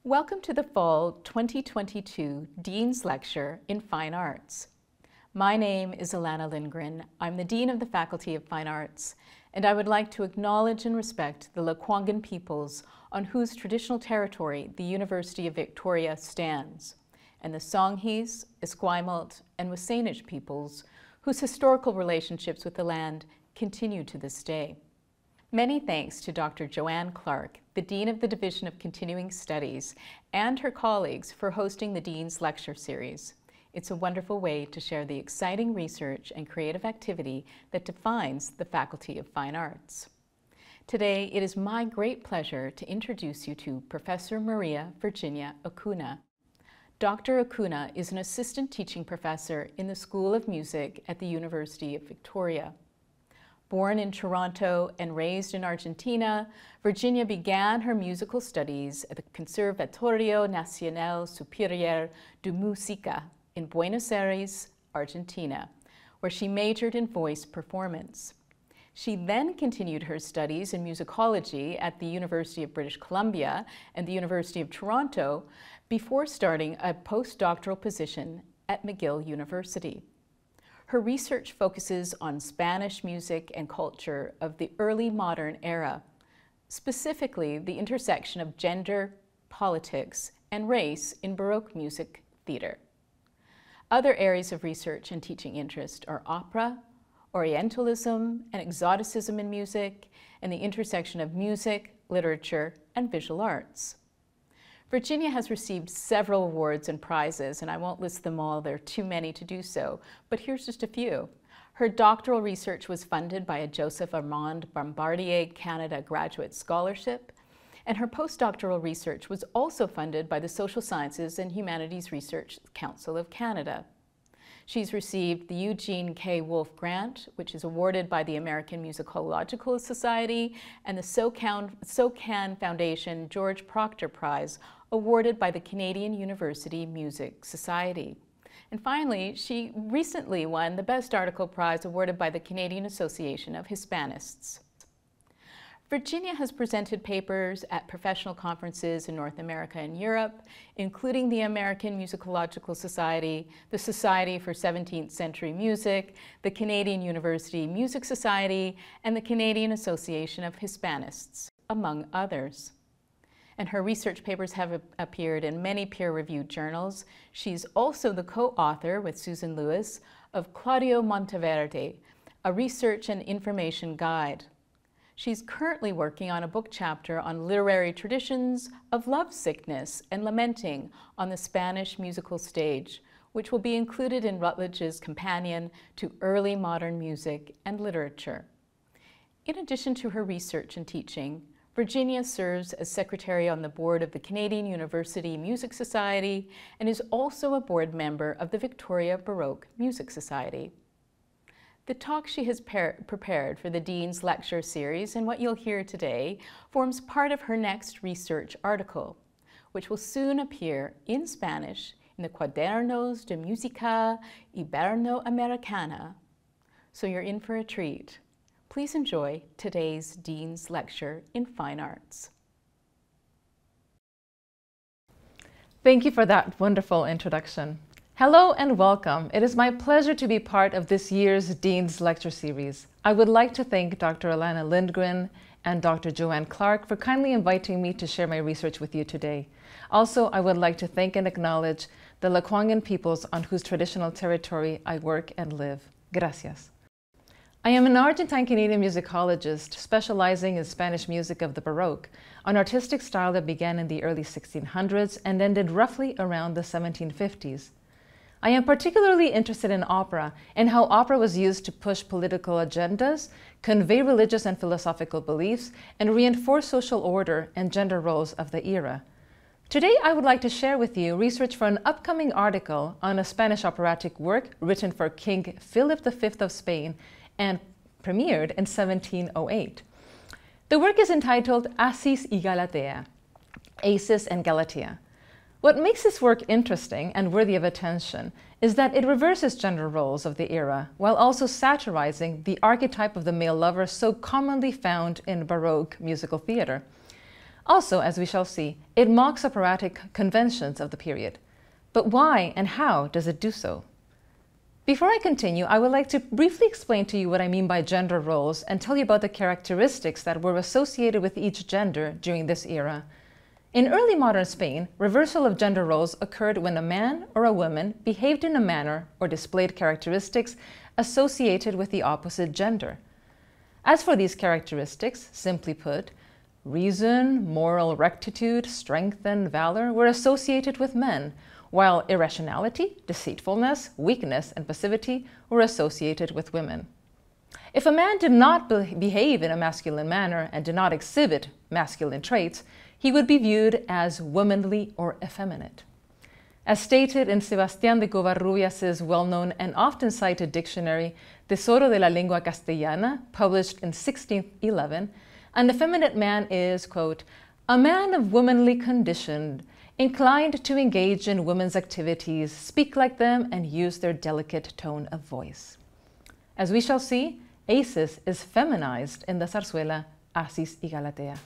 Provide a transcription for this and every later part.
Welcome to the Fall 2022 Dean's Lecture in Fine Arts. My name is Alana Lindgren. I'm the Dean of the Faculty of Fine Arts, and I would like to acknowledge and respect the Lekwungen peoples on whose traditional territory the University of Victoria stands, and the Songhees, Esquimalt, and Wasanich peoples whose historical relationships with the land continue to this day. Many thanks to Dr. Joanne Clark, the Dean of the Division of Continuing Studies, and her colleagues for hosting the Dean's Lecture Series. It's a wonderful way to share the exciting research and creative activity that defines the Faculty of Fine Arts. Today, it is my great pleasure to introduce you to Professor Maria Virginia Acuña. Dr. Acuña is an assistant teaching professor in the School of Music at the University of Victoria. Born in Toronto and raised in Argentina, Virginia began her musical studies at the Conservatorio Nacional Superior de Música in Buenos Aires, Argentina, where she majored in voice performance. She then continued her studies in musicology at the University of British Columbia and the University of Toronto before starting a postdoctoral position at McGill University. Her research focuses on Spanish music and culture of the early modern era, specifically the intersection of gender, politics, and race in Baroque music theater. Other areas of research and teaching interest are opera, Orientalism, and exoticism in music, and the intersection of music, literature, and visual arts. Virginia has received several awards and prizes, and I won't list them all, there are too many to do so, but here's just a few. Her doctoral research was funded by a Joseph Armand Bombardier Canada Graduate Scholarship, and her postdoctoral research was also funded by the Social Sciences and Humanities Research Council of Canada. She's received the Eugene K. Wolfe Grant, which is awarded by the American Musicological Society, and the SOCAN Foundation George Proctor Prize, awarded by the Canadian University Music Society. And finally, she recently won the Best Article Prize awarded by the Canadian Association of Hispanists. Virginia has presented papers at professional conferences in North America and Europe, including the American Musicological Society, the Society for 17th-Century Music, the Canadian University Music Society, and the Canadian Association of Hispanists, among others. And her research papers have appeared in many peer-reviewed journals. She's also the co-author with Susan Lewis of Claudio Monteverde, a research and information guide. She's currently working on a book chapter on literary traditions of lovesickness and lamenting on the Spanish musical stage, which will be included in Routledge's Companion to Early Modern Music and Literature. In addition to her research and teaching, Virginia serves as secretary on the board of the Canadian University Music Society and is also a board member of the Victoria Baroque Music Society. The talk she has prepared for the Dean's Lecture Series and what you'll hear today forms part of her next research article, which will soon appear in Spanish in the Cuadernos de Música Iberoamericana. So you're in for a treat. Please enjoy today's Dean's Lecture in Fine Arts. Thank you for that wonderful introduction. Hello and welcome. It is my pleasure to be part of this year's Dean's Lecture Series. I would like to thank Dr. Alana Lindgren and Dr. Joanne Clark for kindly inviting me to share my research with you today. Also, I would like to thank and acknowledge the Lekwungen peoples on whose traditional territory I work and live. Gracias. I am an Argentine-Canadian musicologist specializing in Spanish music of the Baroque, an artistic style that began in the early 1600s and ended roughly around the 1750s. I am particularly interested in opera and how opera was used to push political agendas, convey religious and philosophical beliefs, and reinforce social order and gender roles of the era. Today, I would like to share with you research for an upcoming article on a Spanish operatic work written for King Philip V of Spain and premiered in 1708. The work is entitled Acis y Galatea, Acis and Galatea. What makes this work interesting and worthy of attention is that it reverses gender roles of the era while also satirizing the archetype of the male lover so commonly found in Baroque musical theater. Also, as we shall see, it mocks operatic conventions of the period. But why and how does it do so? Before I continue, I would like to briefly explain to you what I mean by gender roles and tell you about the characteristics that were associated with each gender during this era. In early modern Spain, reversal of gender roles occurred when a man or a woman behaved in a manner or displayed characteristics associated with the opposite gender. As for these characteristics, simply put, reason, moral rectitude, strength, and valor were associated with men, while irrationality, deceitfulness, weakness, and passivity were associated with women. If a man did not behave in a masculine manner and did not exhibit masculine traits, he would be viewed as womanly or effeminate. As stated in Sebastián de Covarrubias's well-known and often cited dictionary, Tesoro de la Lengua Castellana, published in 1611, an effeminate man is, quote, a man of womanly condition, inclined to engage in women's activities, speak like them, and use their delicate tone of voice. As we shall see, Acis is feminized in the zarzuela Acis y Galatea.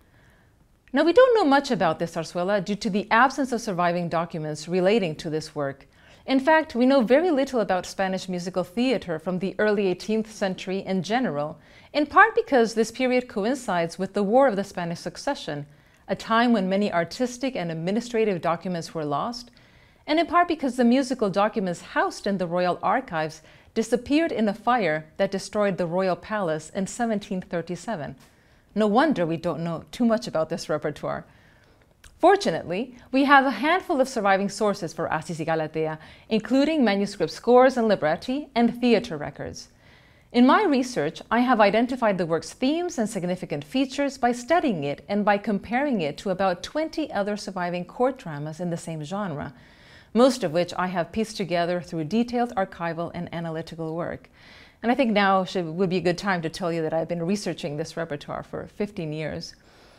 Now, we don't know much about this zarzuela due to the absence of surviving documents relating to this work. In fact, we know very little about Spanish musical theater from the early 18th century in general, in part because this period coincides with the War of the Spanish Succession, a time when many artistic and administrative documents were lost, and in part because the musical documents housed in the royal archives disappeared in a fire that destroyed the royal palace in 1737. No wonder we don't know too much about this repertoire. Fortunately, we have a handful of surviving sources for Acis y Galatea, including manuscript scores and libretti and theater records. In my research, I have identified the work's themes and significant features by studying it and by comparing it to about 20 other surviving court dramas in the same genre, most of which I have pieced together through detailed archival and analytical work. And I think now would be a good time to tell you that I've been researching this repertoire for 15 years.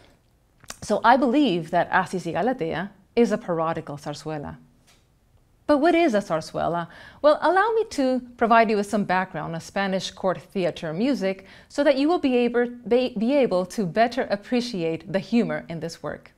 So I believe that Acis y Galatea is a parodical zarzuela. But what is a zarzuela? Well, allow me to provide you with some background on Spanish court theater music so that you will be able to better appreciate the humor in this work.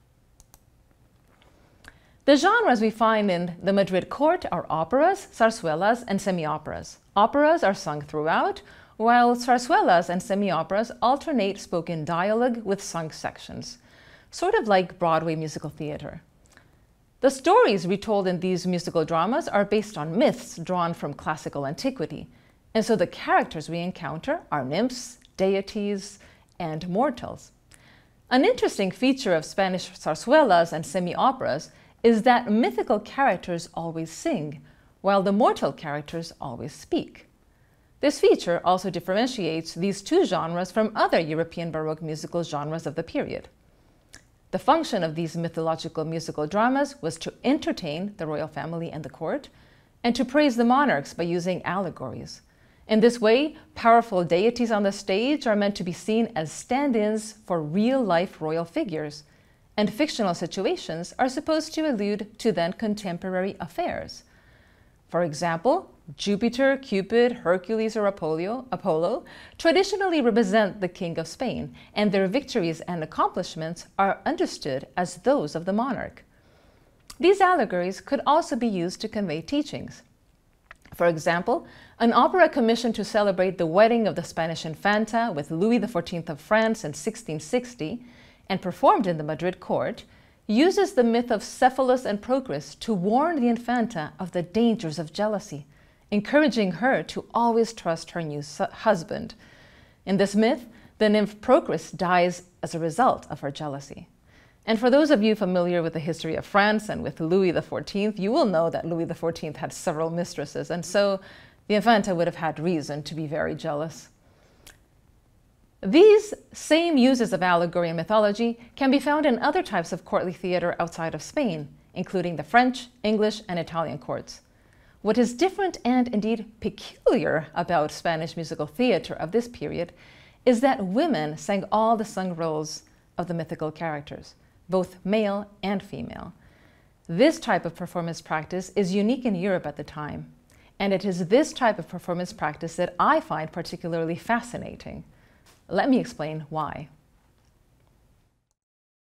The genres we find in the Madrid court are operas, zarzuelas, and semi-operas. Operas are sung throughout, while zarzuelas and semi-operas alternate spoken dialogue with sung sections, sort of like Broadway musical theater. The stories retold in these musical dramas are based on myths drawn from classical antiquity, and so the characters we encounter are nymphs, deities, and mortals. An interesting feature of Spanish zarzuelas and semi-operas is that mythical characters always sing, while the mortal characters always speak. This feature also differentiates these two genres from other European Baroque musical genres of the period. The function of these mythological musical dramas was to entertain the royal family and the court, and to praise the monarchs by using allegories. In this way, powerful deities on the stage are meant to be seen as stand-ins for real-life royal figures, and fictional situations are supposed to allude to then contemporary affairs. For example, Jupiter, Cupid, Hercules, or Apollo traditionally represent the King of Spain, and their victories and accomplishments are understood as those of the monarch. These allegories could also be used to convey teachings. For example, an opera commissioned to celebrate the wedding of the Spanish Infanta with Louis XIV of France in 1660, and performed in the Madrid court, uses the myth of Cephalus and Procris to warn the Infanta of the dangers of jealousy, encouraging her to always trust her new husband. In this myth, the nymph Procris dies as a result of her jealousy. And for those of you familiar with the history of France and with Louis XIV, you will know that Louis XIV had several mistresses, and so the Infanta would have had reason to be very jealous. These same uses of allegory and mythology can be found in other types of courtly theater outside of Spain, including the French, English, and Italian courts. What is different and indeed peculiar about Spanish musical theater of this period is that women sang all the sung roles of the mythical characters, both male and female. This type of performance practice is unique in Europe at the time, and it is this type of performance practice that I find particularly fascinating. Let me explain why.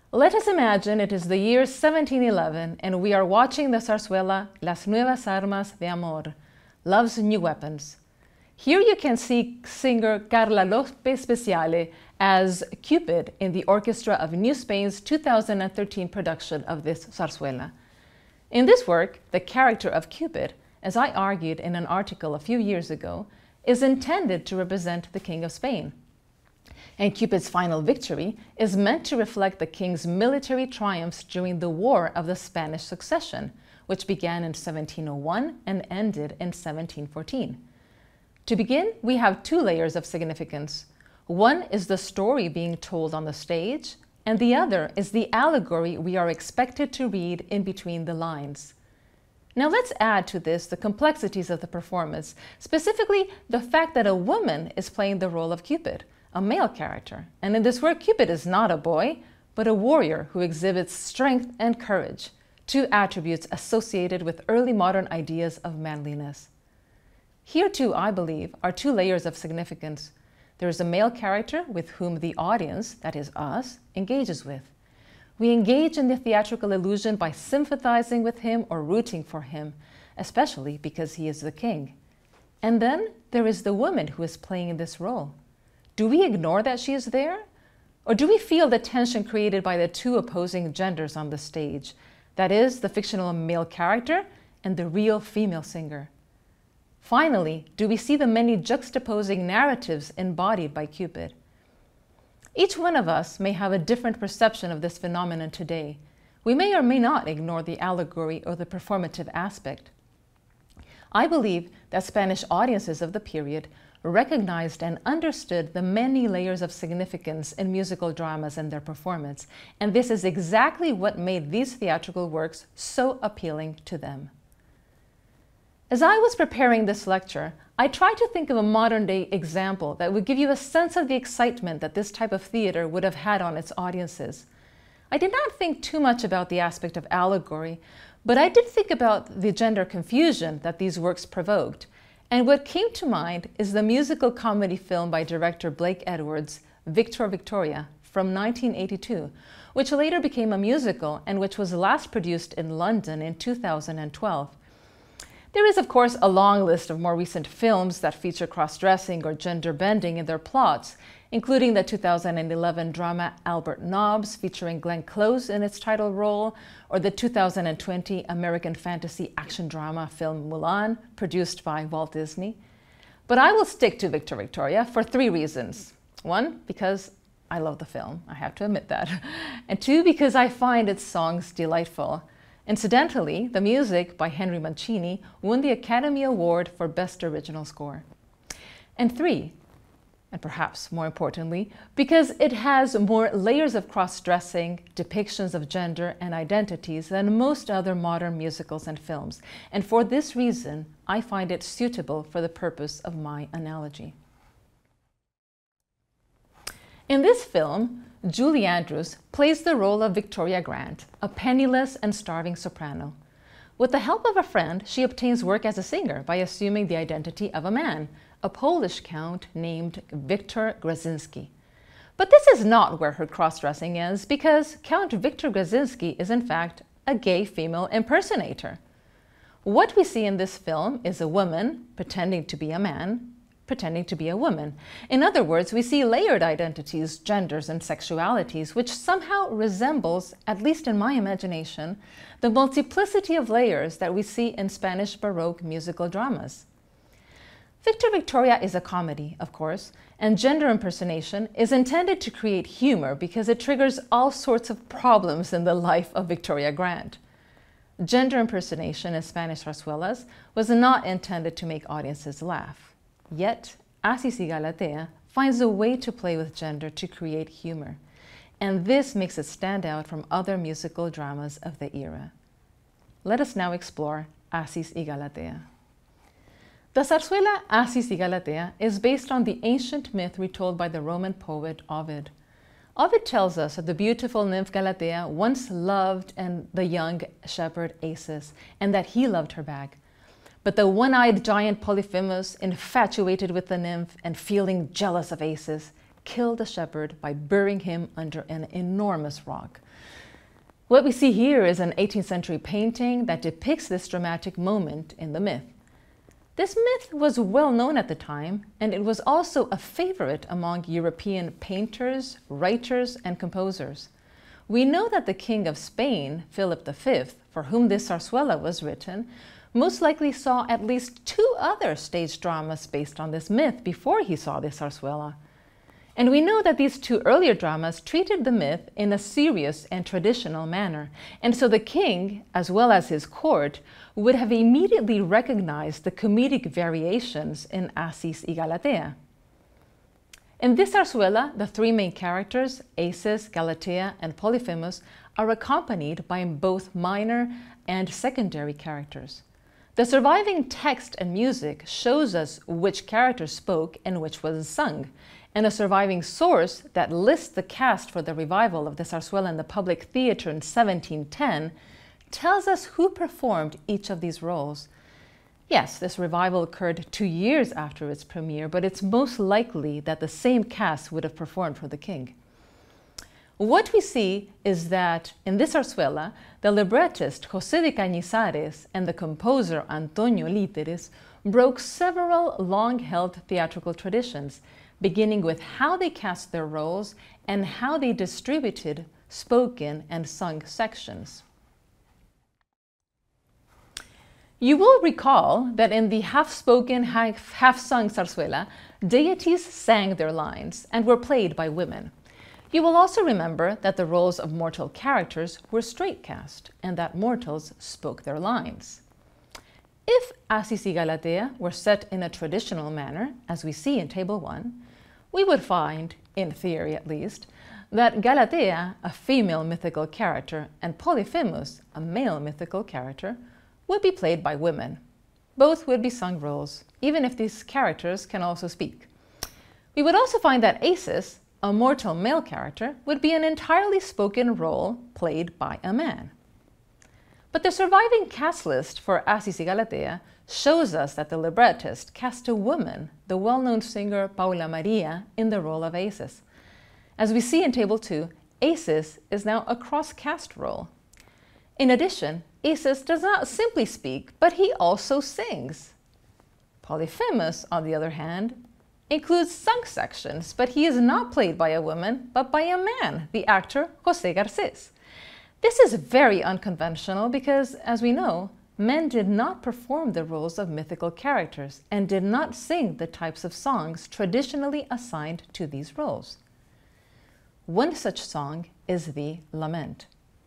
Let us imagine it is the year 1711 and we are watching the zarzuela Las Nuevas Armas de Amor, Love's New Weapons. Here you can see singer Carla López Speciale as Cupid in the orchestra of New Spain's 2013 production of this zarzuela. In this work, the character of Cupid, as I argued in an article a few years ago, is intended to represent the King of Spain. And Cupid's final victory is meant to reflect the king's military triumphs during the War of the Spanish Succession, which began in 1701 and ended in 1714. To begin, we have two layers of significance. One is the story being told on the stage, and the other is the allegory we are expected to read in between the lines. Now let's add to this the complexities of the performance, specifically the fact that a woman is playing the role of Cupid, a male character. And in this work, Cupid is not a boy, but a warrior who exhibits strength and courage, two attributes associated with early modern ideas of manliness. Here too, I believe, are two layers of significance. There is a male character with whom the audience, that is us, engages with. We engage in the theatrical illusion by sympathizing with him or rooting for him, especially because he is the king. And then there is the woman who is playing this role. Do we ignore that she is there? Or do we feel the tension created by the two opposing genders on the stage? That is, the fictional male character and the real female singer. Finally, do we see the many juxtaposing narratives embodied by Cupid? Each one of us may have a different perception of this phenomenon today. We may or may not ignore the allegory or the performative aspect. I believe that Spanish audiences of the period recognized and understood the many layers of significance in musical dramas and their performance, and this is exactly what made these theatrical works so appealing to them. As I was preparing this lecture, I tried to think of a modern-day example that would give you a sense of the excitement that this type of theater would have had on its audiences. I did not think too much about the aspect of allegory, but I did think about the gender confusion that these works provoked. And what came to mind is the musical comedy film by director Blake Edwards, Victor Victoria, from 1982, which later became a musical and which was last produced in London in 2012. There is, of course, a long list of more recent films that feature cross-dressing or gender bending in their plots, including the 2011 drama Albert Nobbs, featuring Glenn Close in its title role, or the 2020 American fantasy action drama film Mulan, produced by Walt Disney. But I will stick to Victor Victoria for three reasons. One, because I love the film, I have to admit that. And two, because I find its songs delightful. Incidentally, the music by Henry Mancini won the Academy Award for Best Original Score. And three, and perhaps more importantly, because it has more layers of cross-dressing, depictions of gender and identities than most other modern musicals and films. And for this reason, I find it suitable for the purpose of my analogy. In this film, Julie Andrews plays the role of Victoria Grant, a penniless and starving soprano. With the help of a friend, she obtains work as a singer by assuming the identity of a man, a Polish count named Victor Grazinski. But this is not where her cross-dressing ends, because Count Victor Grazinski is in fact a gay female impersonator. What we see in this film is a woman pretending to be a man, pretending to be a woman. In other words, we see layered identities, genders, and sexualities, which somehow resembles, at least in my imagination, the multiplicity of layers that we see in Spanish Baroque musical dramas. Victor Victoria is a comedy, of course, and gender impersonation is intended to create humor because it triggers all sorts of problems in the life of Victoria Grant. Gender impersonation in Spanish zarzuelas was not intended to make audiences laugh. Yet, Acis y Galatea finds a way to play with gender to create humor, and this makes it stand out from other musical dramas of the era. Let us now explore Acis y Galatea. The zarzuela Acis y Galatea is based on the ancient myth retold by the Roman poet Ovid. Ovid tells us that the beautiful nymph Galatea once loved the young shepherd Acis, and that he loved her back. But the one-eyed giant Polyphemus, infatuated with the nymph and feeling jealous of Acis, killed a shepherd by burying him under an enormous rock. What we see here is an 18th century painting that depicts this dramatic moment in the myth. This myth was well known at the time, and it was also a favorite among European painters, writers, and composers. We know that the King of Spain, Philip V, for whom this zarzuela was written, most likely saw at least 2 other stage dramas based on this myth before he saw this zarzuela. And we know that these 2 earlier dramas treated the myth in a serious and traditional manner, and so the king, as well as his court, would have immediately recognized the comedic variations in Acis y Galatea. In this zarzuela, the 3 main characters, Acis, Galatea, and Polyphemus, are accompanied by both minor and secondary characters. The surviving text and music shows us which characters spoke and which was sung, and a surviving source that lists the cast for the revival of the zarzuela in the public theater in 1710 tells us who performed each of these roles. Yes, this revival occurred 2 years after its premiere, but it's most likely that the same cast would have performed for the king. What we see is that in this zarzuela, the librettist José de Cañizares and the composer Antonio Líteres broke several long-held theatrical traditions, beginning with how they cast their roles and how they distributed spoken and sung sections. You will recall that in the half-spoken, half-sung zarzuela, deities sang their lines and were played by women. You will also remember that the roles of mortal characters were straight cast and that mortals spoke their lines. If Acis y Galatea were set in a traditional manner, as we see in Table 1, we would find, in theory at least, that Galatea, a female mythical character, and Polyphemus, a male mythical character, would be played by women. Both would be sung roles, even if these characters can also speak. We would also find that Acis, a mortal male character, would be an entirely spoken role played by a man. But the surviving cast list for Acis y Galatea shows us that the librettist cast a woman, the well-known singer Paula Maria, in the role of Acis. As we see in Table 2, Acis is now a cross-cast role. In addition, Acis does not simply speak, but he also sings. Polyphemus, on the other hand, includes sung sections, but he is not played by a woman, but by a man, the actor José Garcés. This is very unconventional because, as we know, men did not perform the roles of mythical characters and did not sing the types of songs traditionally assigned to these roles. One such song is the lament.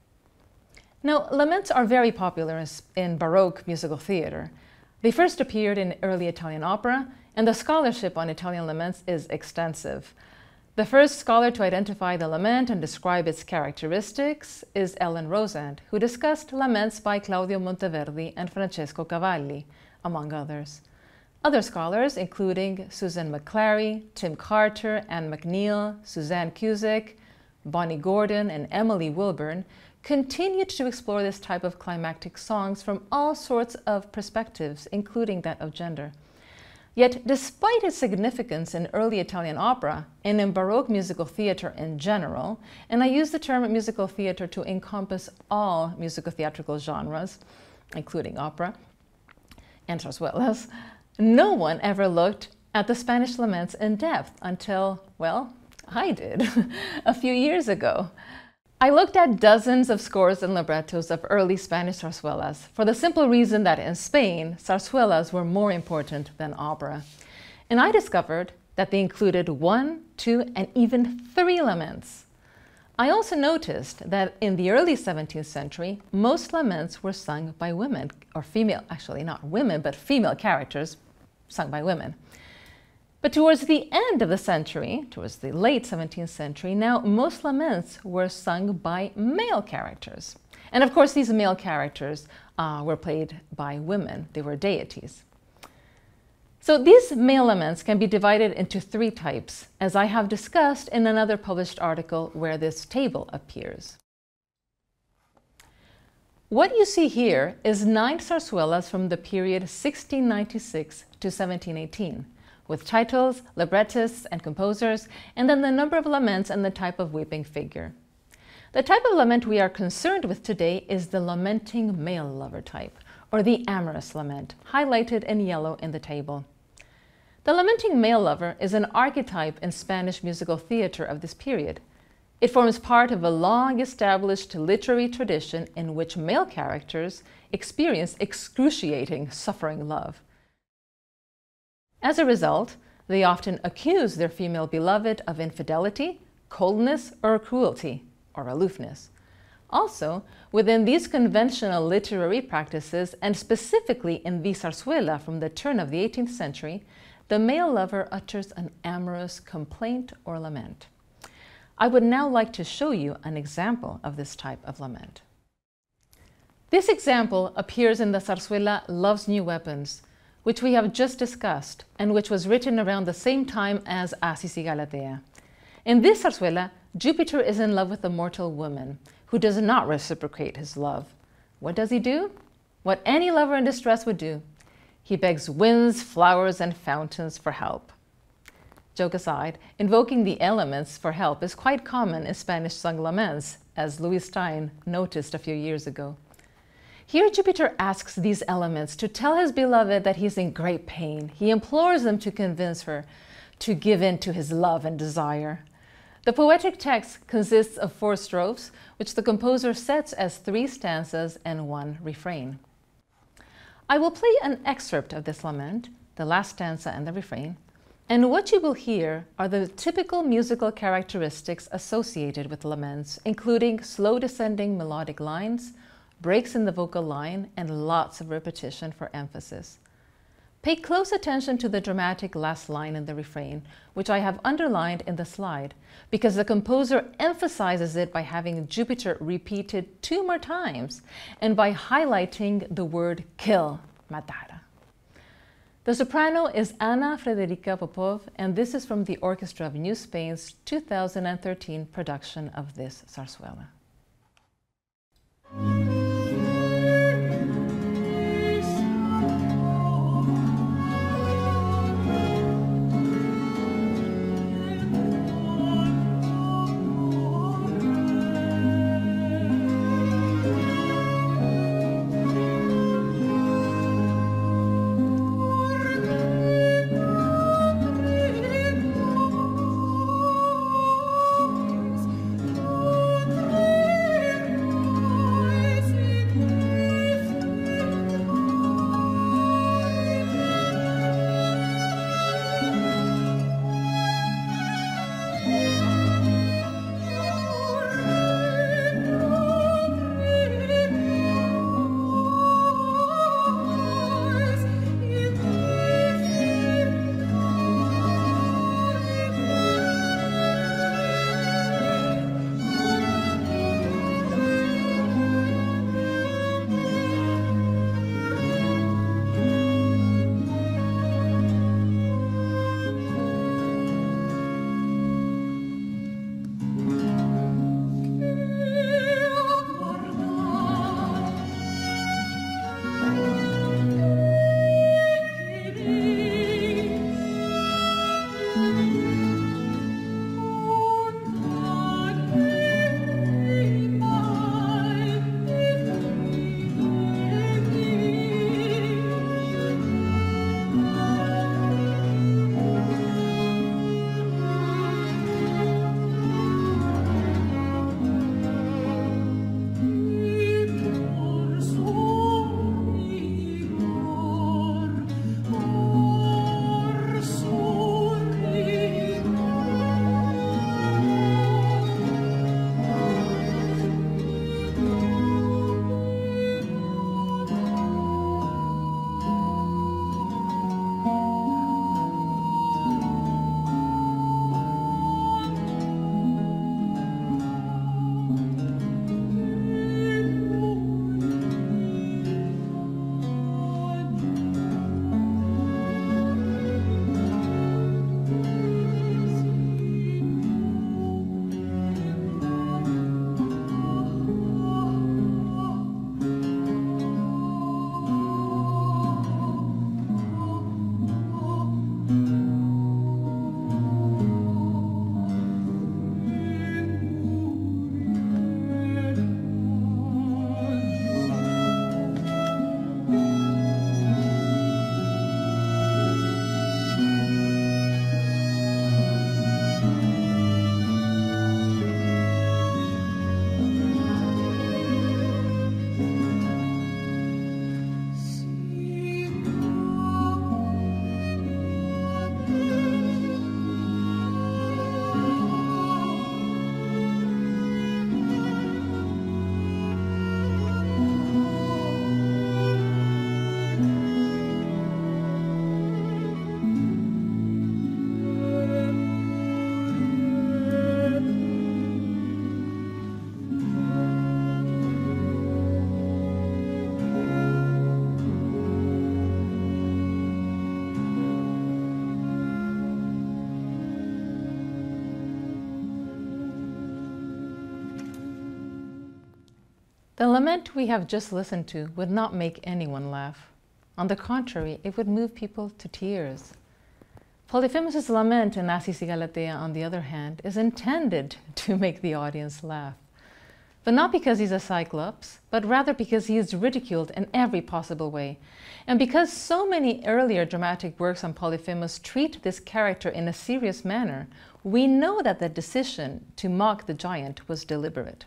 Now, laments are very popular in Baroque musical theater. They first appeared in early Italian opera, and the scholarship on Italian laments is extensive. The first scholar to identify the lament and describe its characteristics is Ellen Rosand, who discussed laments by Claudio Monteverdi and Francesco Cavalli, among others. Other scholars, including Susan McClary, Tim Carter, Anne McNeil, Suzanne Cusick, Bonnie Gordon, and Emily Wilburn, continued to explore this type of climactic songs from all sorts of perspectives, including that of gender. Yet, despite its significance in early Italian opera and in Baroque musical theater in general, and I use the term musical theater to encompass all musical theatrical genres, including opera and zarzuelas, no one ever looked at the Spanish laments in depth until, well, I did, a few years ago. I looked at dozens of scores and librettos of early Spanish zarzuelas for the simple reason that in Spain, zarzuelas were more important than opera. And I discovered that they included 1, 2, and even 3 laments. I also noticed that in the early 17th century, most laments were sung by women, or female, actually not women, but female characters sung by women. But towards the end of the century, towards the late 17th century, now most laments were sung by male characters. And of course, these male characters were played by women. They were deities. So these male laments can be divided into 3 types, as I have discussed in another published article where this table appears. What you see here is 9 zarzuelas from the period 1696 to 1718. with titles, librettists, and composers, and then the number of laments and the type of weeping figure. The type of lament we are concerned with today is the lamenting male lover type, or the amorous lament, highlighted in yellow in the table. The lamenting male lover is an archetype in Spanish musical theater of this period. It forms part of a long-established literary tradition in which male characters experience excruciating, suffering love. As a result, they often accuse their female beloved of infidelity, coldness, or cruelty, or aloofness. Also, within these conventional literary practices, and specifically in the zarzuela from the turn of the 18th century, the male lover utters an amorous complaint or lament. I would now like to show you an example of this type of lament. This example appears in the zarzuela Love's New Weapons, which we have just discussed, and which was written around the same time as Acis y Galatea. In this zarzuela, Jupiter is in love with a mortal woman who does not reciprocate his love. What does he do? What any lover in distress would do. He begs winds, flowers, and fountains for help. Joke aside, invoking the elements for help is quite common in Spanish sung laments, as Louis Stein noticed a few years ago. Here Jupiter asks these elements to tell his beloved that he's in great pain. He implores them to convince her to give in to his love and desire. The poetic text consists of 4 strophes, which the composer sets as 3 stanzas and 1 refrain. I will play an excerpt of this lament, the last stanza and the refrain, and what you will hear are the typical musical characteristics associated with laments, including slow descending melodic lines, breaks in the vocal line, and lots of repetition for emphasis. Pay close attention to the dramatic last line in the refrain, which I have underlined in the slide, because the composer emphasizes it by having Jupiter repeated 2 more times and by highlighting the word kill, matar. The soprano is Ana Frederica Popov, and this is from the Orchestra of New Spain's 2013 production of this zarzuela. The lament we have just listened to would not make anyone laugh. On the contrary, it would move people to tears. Polyphemus' lament in Acis y Galatea, on the other hand, is intended to make the audience laugh. But not because he's a cyclops, but rather because he is ridiculed in every possible way. And because so many earlier dramatic works on Polyphemus treat this character in a serious manner, we know that the decision to mock the giant was deliberate.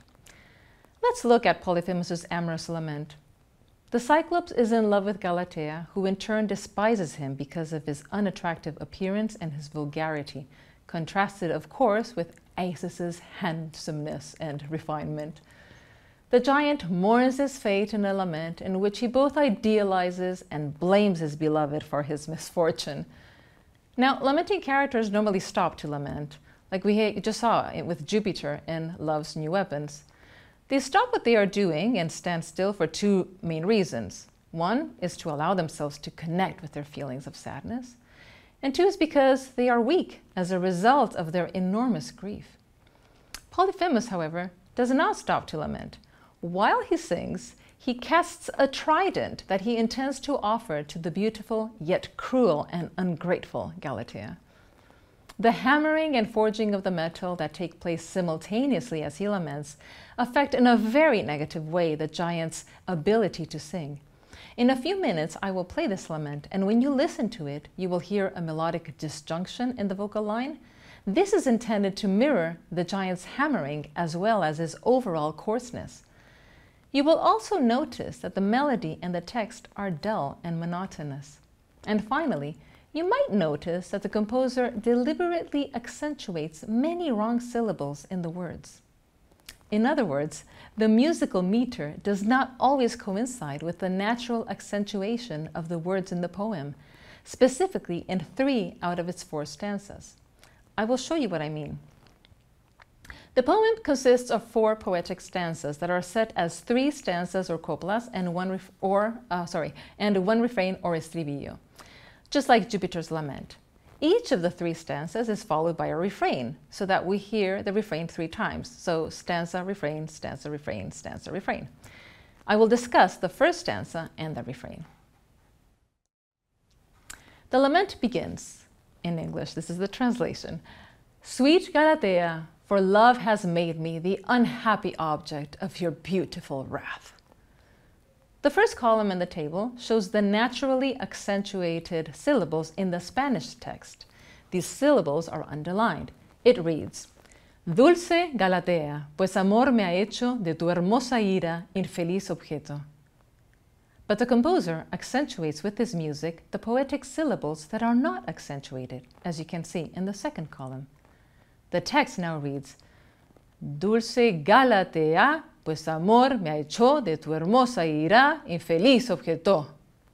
Let's look at Polyphemus' amorous lament. The Cyclops is in love with Galatea, who in turn despises him because of his unattractive appearance and his vulgarity, contrasted, of course, with Acis's handsomeness and refinement. The giant mourns his fate in a lament in which he both idealizes and blames his beloved for his misfortune. Now, lamenting characters normally stop to lament, like we just saw with Jupiter in Love's New Weapons. They stop what they are doing and stand still for two main reasons. One is to allow themselves to connect with their feelings of sadness, and two is because they are weak as a result of their enormous grief. Polyphemus, however, does not stop to lament. While he sings, he casts a trident that he intends to offer to the beautiful yet cruel and ungrateful Galatea. The hammering and forging of the metal that take place simultaneously as he laments affect in a very negative way the giant's ability to sing. In a few minutes, I will play this lament, and when you listen to it, you will hear a melodic disjunction in the vocal line. This is intended to mirror the giant's hammering as well as his overall coarseness. You will also notice that the melody and the text are dull and monotonous. And finally, you might notice that the composer deliberately accentuates many wrong syllables in the words. In other words, the musical meter does not always coincide with the natural accentuation of the words in the poem, specifically in 3 out of its 4 stanzas. I will show you what I mean. The poem consists of 4 poetic stanzas that are set as 3 stanzas or coplas and one refrain or estribillo, just like Jupiter's lament. Each of the 3 stanzas is followed by a refrain, so that we hear the refrain 3 times. So stanza, refrain, stanza, refrain, stanza, refrain. I will discuss the first stanza and the refrain. The lament begins, in English, this is the translation. Sweet Galatea, for love has made me the unhappy object of your beautiful wrath. The first column in the table shows the naturally accentuated syllables in the Spanish text. These syllables are underlined. It reads, Dulce Galatea, pues amor me ha hecho de tu hermosa ira infeliz objeto. But the composer accentuates with his music the poetic syllables that are not accentuated, as you can see in the second column. The text now reads, Dulce Galatea, pues amor me ha hecho de tu hermosa ira infeliz objeto.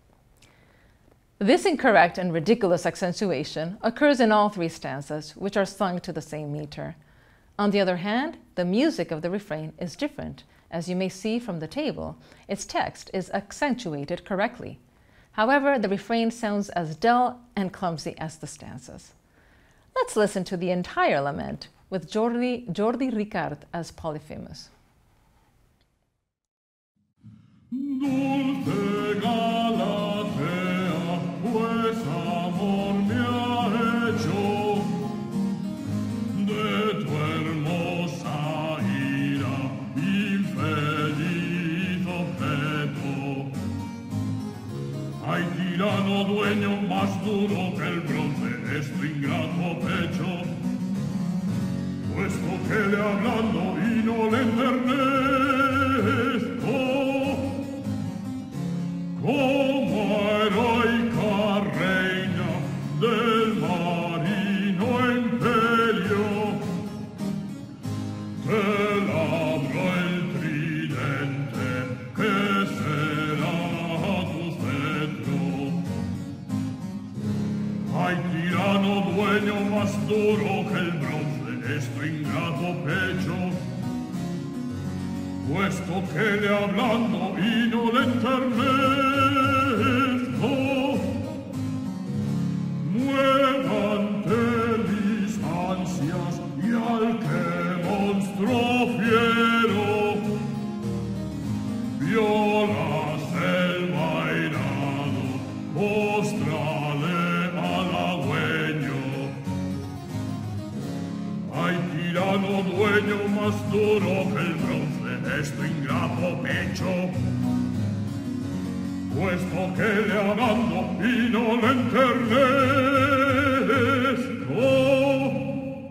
This incorrect and ridiculous accentuation occurs in all 3 stanzas, which are sung to the same meter. On the other hand, the music of the refrain is different. As you may see from the table, its text is accentuated correctly. However, the refrain sounds as dull and clumsy as the stanzas. Let's listen to the entire lament with Jordi Ricard as Polyphemus. Dulce Galatea, pues amor me ha hecho de tu hermosa ira, infeliz objeto. Hay tirano dueño más duro que el bronce, es tu ingrato pecho, puesto que le hablando y no le enternezco. Como heroica reina del marino imperio, te labro el tridente que será tu cetro. Hay tirano dueño más duro que el bronce, es tu ingrato pecho, puesto que le hablando y no le enternezco, muévante mis ansias y al que monstruo fiero, tirano dueño más duro que el bronce es tu ingrato pecho, puesto que le amando y no le enternezco.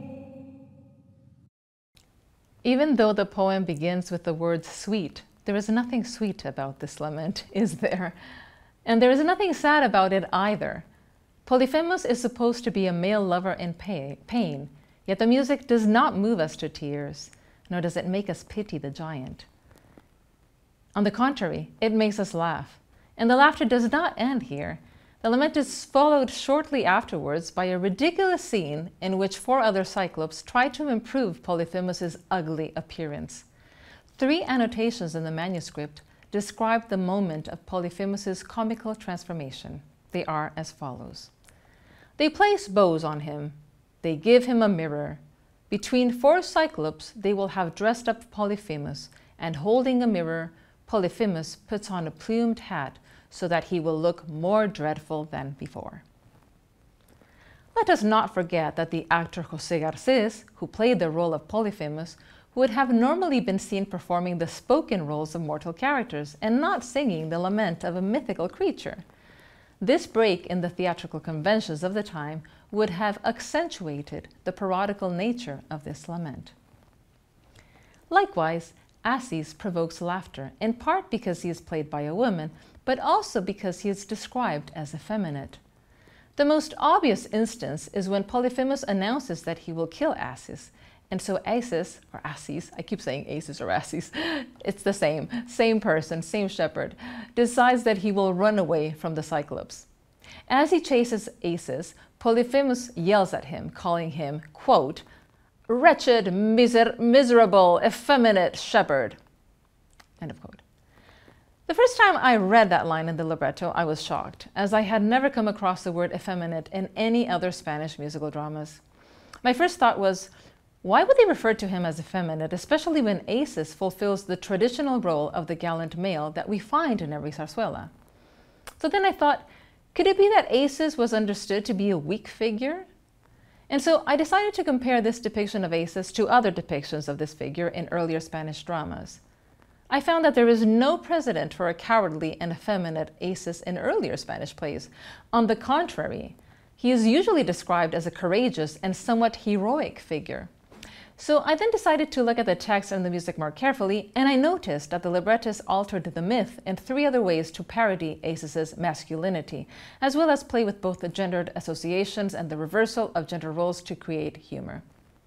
Even though the poem begins with the word sweet, there is nothing sweet about this lament, is there? And there is nothing sad about it either. Polyphemus is supposed to be a male lover in pain, yet the music does not move us to tears, nor does it make us pity the giant. On the contrary, it makes us laugh. And the laughter does not end here. The lament is followed shortly afterwards by a ridiculous scene in which 4 other Cyclopes try to improve Polyphemus's ugly appearance. 3 annotations in the manuscript describe the moment of Polyphemus's comical transformation. They are as follows. They place bows on him. They give him a mirror. Between 4 Cyclopes they will have dressed up Polyphemus, and holding a mirror, Polyphemus puts on a plumed hat so that he will look more dreadful than before. Let us not forget that the actor José Garcés, who played the role of Polyphemus, would have normally been seen performing the spoken roles of mortal characters and not singing the lament of a mythical creature. This break in the theatrical conventions of the time would have accentuated the parodical nature of this lament. Likewise, Acis provokes laughter, in part because he is played by a woman, but also because he is described as effeminate. The most obvious instance is when Polyphemus announces that he will kill Acis, and so Acis, or Acis, I keep saying Acis or Acis, it's the same person, same shepherd, decides that he will run away from the Cyclops. As he chases Acis, Polyphemus yells at him, calling him, quote, "Wretched, miserable, effeminate shepherd," end of quote. The first time I read that line in the libretto, I was shocked, as I had never come across the word effeminate in any other Spanish musical dramas. My first thought was, why would they refer to him as effeminate, especially when Acis fulfills the traditional role of the gallant male that we find in every zarzuela? So then I thought, could it be that Acis was understood to be a weak figure? And so I decided to compare this depiction of Acis to other depictions of this figure in earlier Spanish dramas. I found that there is no precedent for a cowardly and effeminate Acis in earlier Spanish plays. On the contrary, he is usually described as a courageous and somewhat heroic figure. So I then decided to look at the text and the music more carefully, and I noticed that the librettist altered the myth in 3 other ways to parody Acis's masculinity, as well as play with both the gendered associations and the reversal of gender roles to create humor.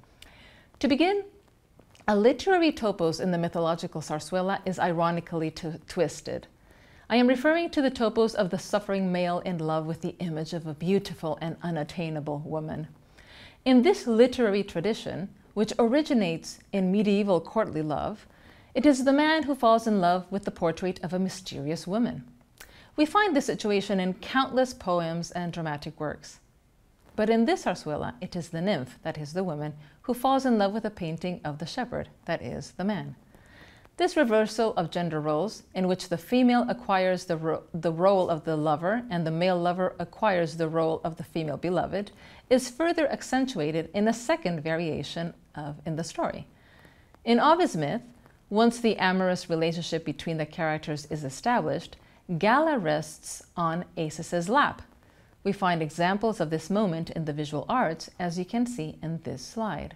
To begin, a literary topos in the mythological zarzuela is ironically twisted. I am referring to the topos of the suffering male in love with the image of a beautiful and unattainable woman. In this literary tradition, which originates in medieval courtly love, it is the man who falls in love with the portrait of a mysterious woman. We find this situation in countless poems and dramatic works. But in this zarzuela, it is the nymph, that is the woman, who falls in love with a painting of the shepherd, that is the man. This reversal of gender roles, in which the female acquires the role of the lover and the male lover acquires the role of the female beloved, is further accentuated in a second variation in the story. In Ovid's myth, once the amorous relationship between the characters is established, Gala rests on Acis's lap. We find examples of this moment in the visual arts, as you can see in this slide.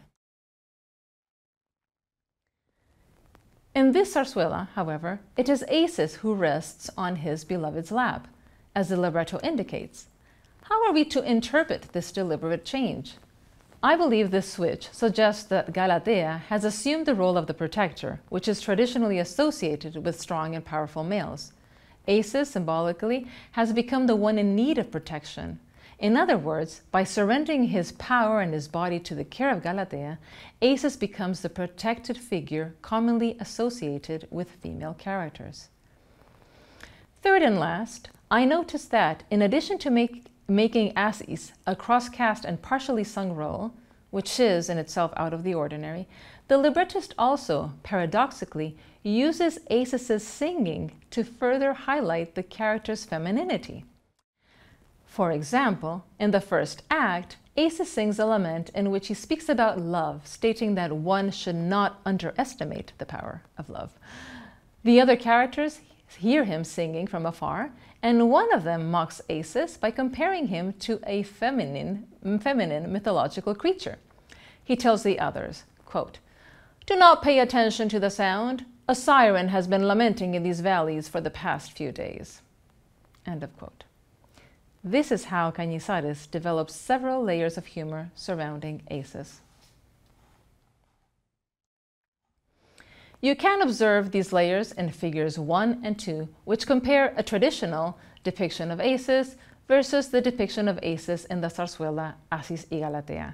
In this zarzuela, however, it is Acis who rests on his beloved's lap, as the libretto indicates. How are we to interpret this deliberate change? I believe this switch suggests that Galatea has assumed the role of the protector, which is traditionally associated with strong and powerful males. Acis, symbolically, has become the one in need of protection. In other words, by surrendering his power and his body to the care of Galatea, Acis becomes the protected figure commonly associated with female characters. Third and last, I noticed that, in addition to making Acis a cross-cast and partially sung role, which is in itself out of the ordinary, the librettist also, paradoxically, uses Acis's singing to further highlight the character's femininity. For example, in the first act, Acis sings a lament in which he speaks about love, stating that one should not underestimate the power of love. The other characters hear him singing from afar, and one of them mocks Acis by comparing him to a feminine mythological creature. He tells the others, quote, "Do not pay attention to the sound. A siren has been lamenting in these valleys for the past few days." End of quote. This is how Cañizares develops several layers of humor surrounding Acis. You can observe these layers in figures 1 and 2, which compare a traditional depiction of Acis versus the depiction of Acis in the zarzuela Acis y Galatea.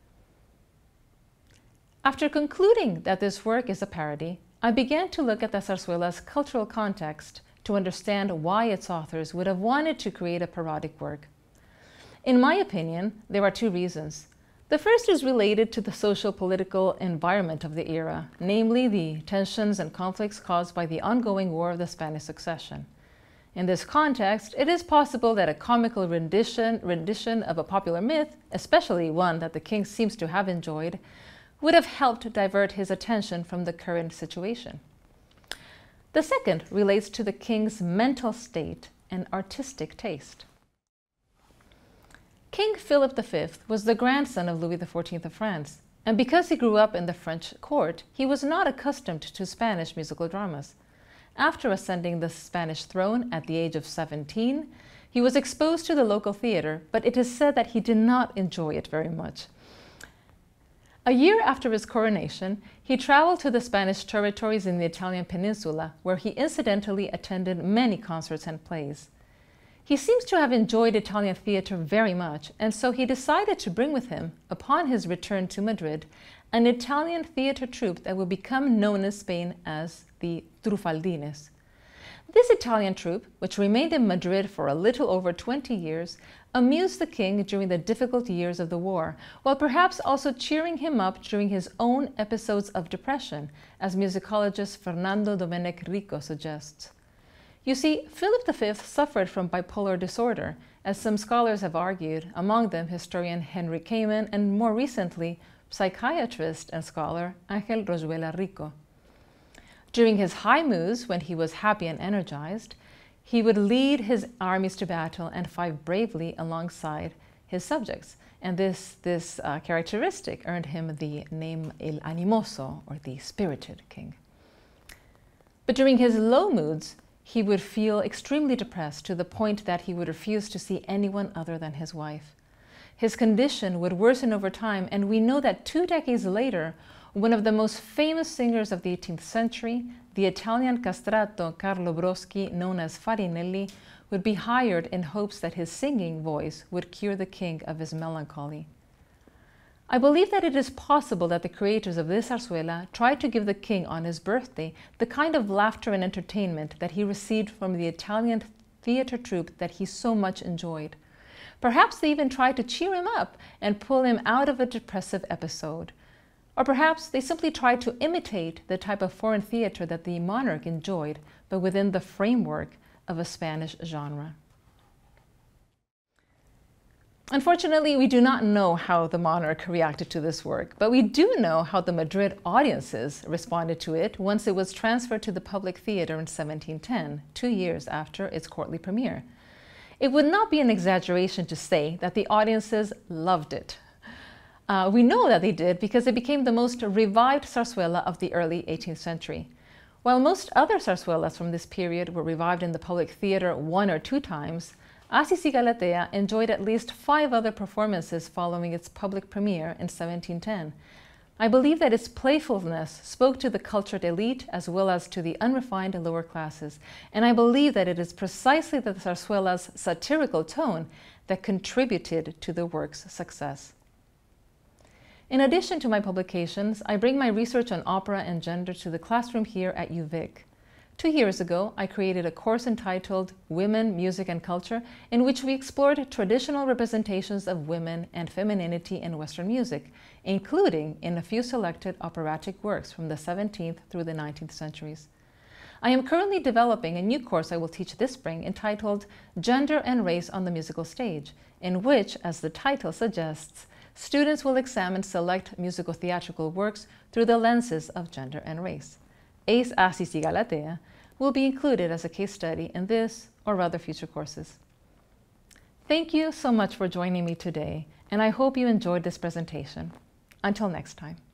After concluding that this work is a parody, I began to look at the zarzuela's cultural context to understand why its authors would have wanted to create a parodic work. In my opinion, there are two reasons. The first is related to the social-political environment of the era, namely the tensions and conflicts caused by the ongoing War of the Spanish Succession. In this context, it is possible that a comical rendition of a popular myth, especially one that the king seems to have enjoyed, would have helped divert his attention from the current situation. The second relates to the king's mental state and artistic taste. King Philip V was the grandson of Louis XIV of France, and because he grew up in the French court, he was not accustomed to Spanish musical dramas. After ascending the Spanish throne at the age of 17, he was exposed to the local theater, but it is said that he did not enjoy it very much. A year after his coronation, he traveled to the Spanish territories in the Italian peninsula, where he incidentally attended many concerts and plays. He seems to have enjoyed Italian theater very much, and so he decided to bring with him, upon his return to Madrid, an Italian theater troupe that would become known in Spain as the Truffaldines. This Italian troupe, which remained in Madrid for a little over 20 years, amused the king during the difficult years of the war, while perhaps also cheering him up during his own episodes of depression, as musicologist Fernando Domènech Rico suggests. You see, Philip V suffered from bipolar disorder, as some scholars have argued, among them historian Henry Kamen and more recently, psychiatrist and scholar Ángel Rojuela Rico. During his high moods, when he was happy and energized, he would lead his armies to battle and fight bravely alongside his subjects. And this characteristic earned him the name El Animoso, or the spirited king. But during his low moods, he would feel extremely depressed to the point that he would refuse to see anyone other than his wife. His condition would worsen over time, and we know that 2 decades later, one of the most famous singers of the 18th century, the Italian castrato Carlo Broschi, known as Farinelli, would be hired in hopes that his singing voice would cure the king of his melancholy. I believe that it is possible that the creators of this zarzuela tried to give the king on his birthday the kind of laughter and entertainment that he received from the Italian theater troupe that he so much enjoyed. Perhaps they even tried to cheer him up and pull him out of a depressive episode. Or perhaps they simply tried to imitate the type of foreign theater that the monarch enjoyed, but within the framework of a Spanish genre. Unfortunately, we do not know how the monarch reacted to this work, but we do know how the Madrid audiences responded to it once it was transferred to the public theater in 1710, 2 years after its courtly premiere. It would not be an exaggeration to say that the audiences loved it. We know that they did because it became the most revived zarzuela of the early 18th century. While most other zarzuelas from this period were revived in the public theater 1 or 2 times, Acis y Galatea enjoyed at least 5 other performances following its public premiere in 1710. I believe that its playfulness spoke to the cultured elite as well as to the unrefined lower classes, and I believe that it is precisely the zarzuela's satirical tone that contributed to the work's success. In addition to my publications, I bring my research on opera and gender to the classroom here at UVic. 2 years ago, I created a course entitled Women, Music and Culture, in which we explored traditional representations of women and femininity in Western music, including in a few selected operatic works from the 17th through the 19th centuries. I am currently developing a new course I will teach this spring entitled Gender and Race on the Musical Stage, in which, as the title suggests, students will examine select musical-theatrical works through the lenses of gender and race. Acis y Galatea will be included as a case study in this or other future courses. Thank you so much for joining me today, and I hope you enjoyed this presentation. Until next time.